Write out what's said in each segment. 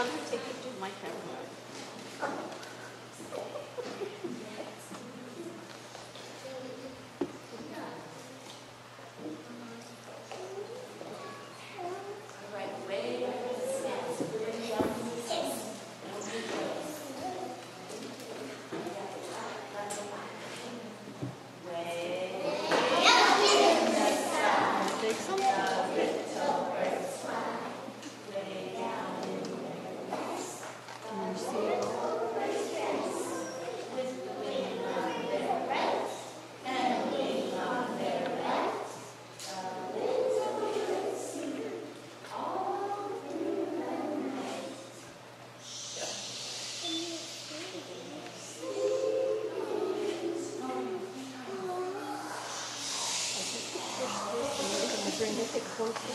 take it to my camera. Bring it closer.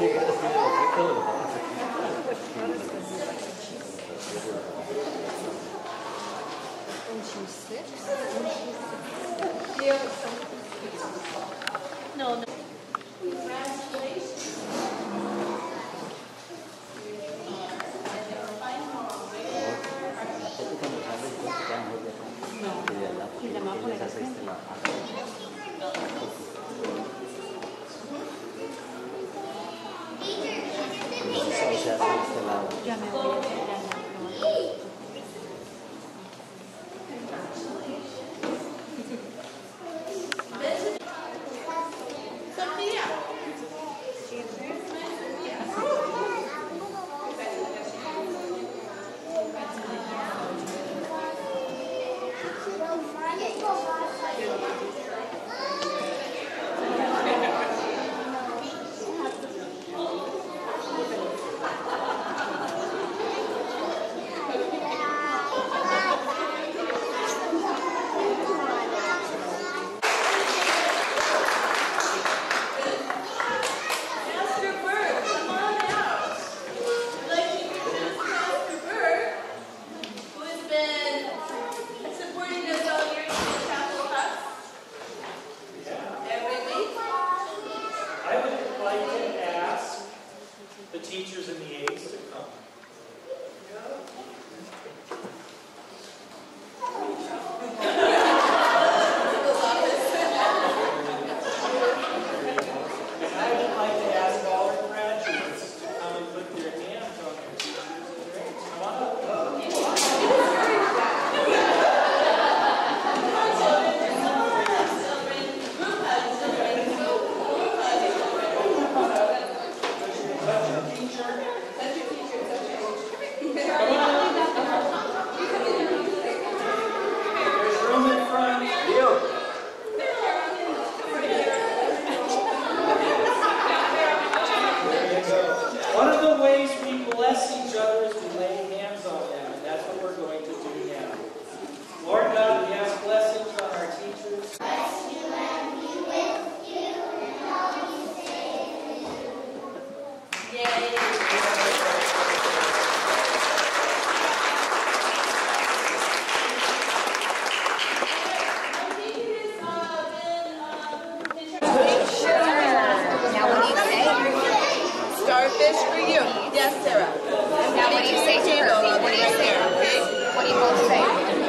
And she slips. And she slips. No, no. Ya me voy a tirar. Teachers and the aides to come. And I would like to ask all the graduates to come and put their hands on their teachers and their aides. Come on up. One of the ways we bless each other is we lay hands on them, and that's what we're going to do now. Lord God, we ask blessings on our teachers. Bless you and be with you in all you say. Yay! Starfish for you. Yes, Sarah. Now, what do you say to her? What do you say? What do you both say?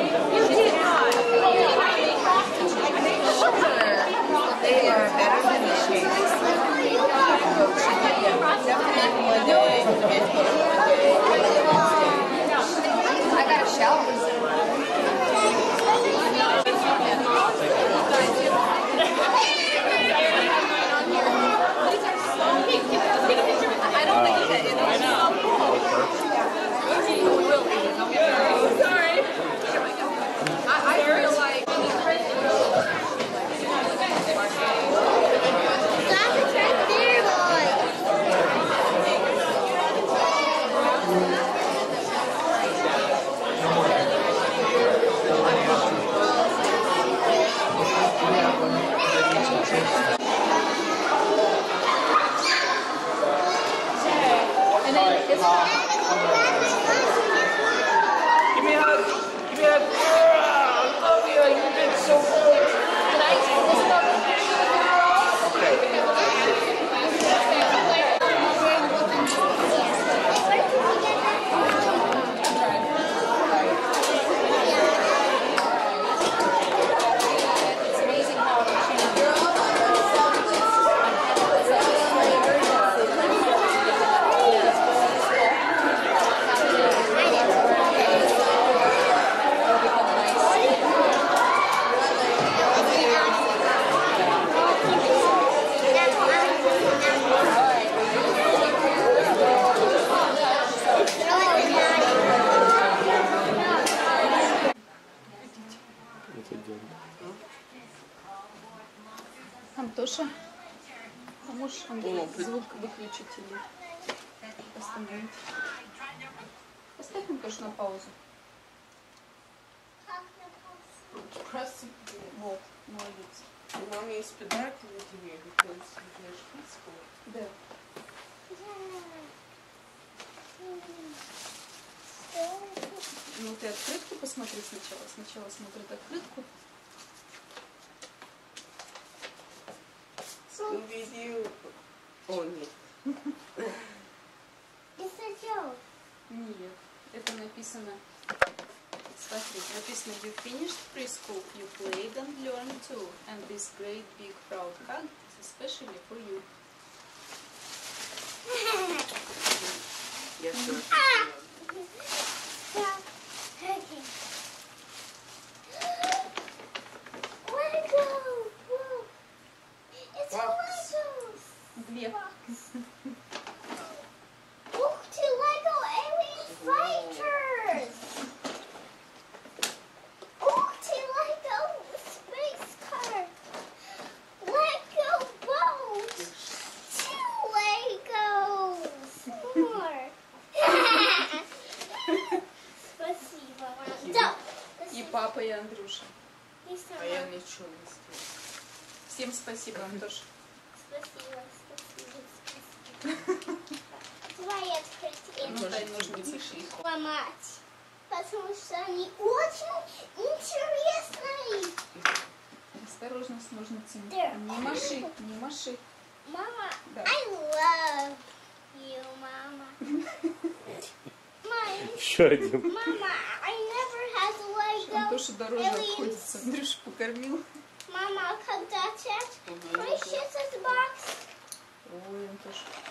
They are better than the shakes. I got a shell. I don't think it's it. I know. Sorry. I feel like Give me a hug. Give me a hug. I love you. You've been so good. Can I take this one? Okay. Антоша, поможешь звук выключить или остановить? Поставь Антошу на паузу. Вот, молодец. You want me to speed back to the TV because you're peaceful. Да. Ну ты открытку посмотри сначала. Сначала смотрит открытку. Скуби-Ду. О, нет. Нет, это написано. Смотри, написано you finished preschool, you played and learned too, and this great big proud hug is especially for you. Я тоже. Две. Look to Lego Alien Fighters! Look to Lego Space Car! Lego Boat! Two Legos! More! Спасибо, мам. Да! И папа, и Андрюша. А я ничего не сделала. Всем спасибо, Антош. Спасибо, спасибо. Давай открыть Ну, дай ножницы. ломать, потому что они очень интересные. Осторожно с ножницами. There. Не маши, не маши. Мама, Да. I love you, мама. Еще один. Мама, I never had Lego. Антоша дороже Aliens. обходится. Андрюша покормил. Мама, когда чат, my shit is box. Ой, Антоша.